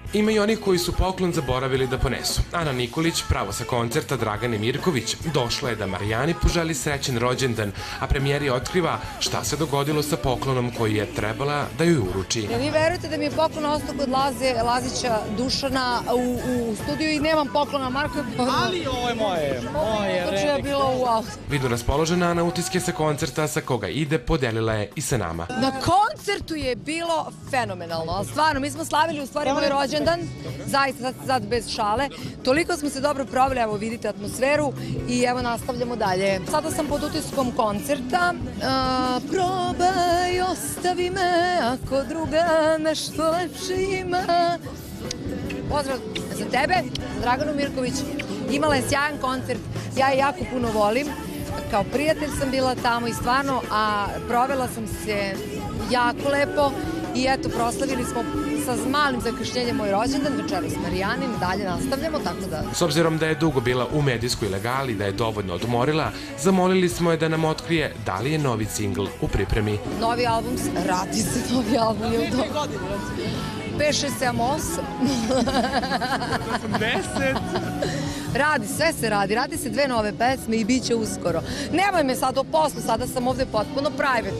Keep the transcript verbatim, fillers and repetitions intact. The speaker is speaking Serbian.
Ima i onih koji su poklon zaboravili da ponesu. Ana Nikolić, pravo sa koncerta Dragane Mirković, došla je da Marijani poželi srećen rođendan, a premijeri otkriva šta se dogodilo sa poklonom koji je trebala da joj uruči. Vi verujete da mi je poklon ostao kod Laze Lazića Dušana u studiju i nemam poklona Marko? Ali ovo je moje, moje relik. To je bilo u auto. Vidno raspoložena Ana utiske sa koncerta sa koga ide podelila je i sa nama. Na koncertu je bilo fenomenalno, stvarno, mi smo slavili u stvari moj rođendan, zaista sad bez šale, toliko smo se dobro proveli, evo vidite atmosferu i evo nastavljamo dalje. Sada sam pod utiskom koncerta, probaj, ostavi me, ako druga nešto lepše ima. Pozdrav za tebe, za Draganu Mirković, imala je sjajan koncert, ja je jako puno volim, kao prijatelj sam bila tamo i stvarno, a provela sam se jako lepo i eto, proslavili smo sa malim zakašnjenjem moj rođendan, večeras s Marijanim, dalje nastavljamo, tako da... S obzirom da je dugo bila u medijskoj ilegali, da je dovoljno odmorila, zamolili smo je da nam otkrije da li je novi singl u pripremi. Novi album, radi se novi album, je li to? pet, šest, sedam, osam. deset. Radi, sve se radi, radi se dve nove pesme i bit će uskoro. Nemoj me sad o poslu, sada sam ovde potpuno private.